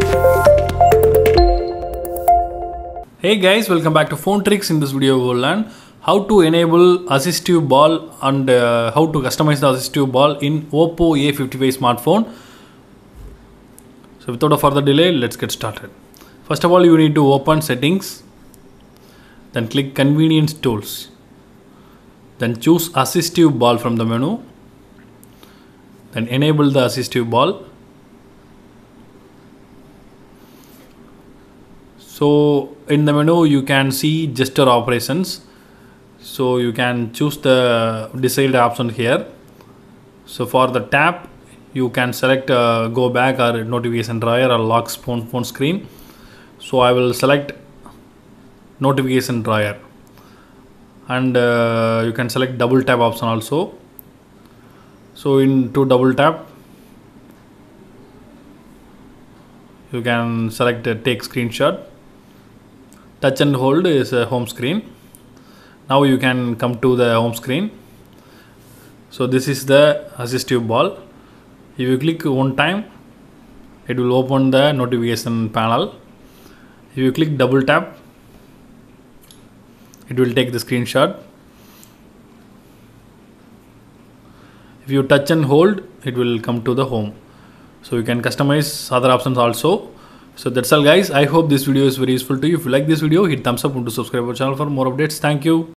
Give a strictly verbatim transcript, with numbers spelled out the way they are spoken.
Hey guys, welcome back to Phone Tricks. In this video we will learn how to enable assistive ball and uh, how to customize the assistive ball in Oppo A fifty-five smartphone. So without a further delay, let's get started. First of all, you need to open settings, then click convenience tools, then choose assistive ball from the menu, then enable the assistive ball. So in the menu you can see gesture operations, so you can choose the desired option here. So for the tap you can select uh, go back or notification dryer or lock phone, phone screen. So I will select notification dryer, and uh, you can select double tap option also. So into double tap you can select uh, take screenshot. Touch and hold is a home screen. Now you can come to the home screen. So this is the assistive ball. If you click one time, it will open the notification panel. If you click double tap, it will take the screenshot. If you touch and hold, it will come to the home. So you can customize other options also. So that's all guys. I hope this video is very useful to you. If you like this video, hit thumbs up and to subscribe our channel for more updates. Thank you.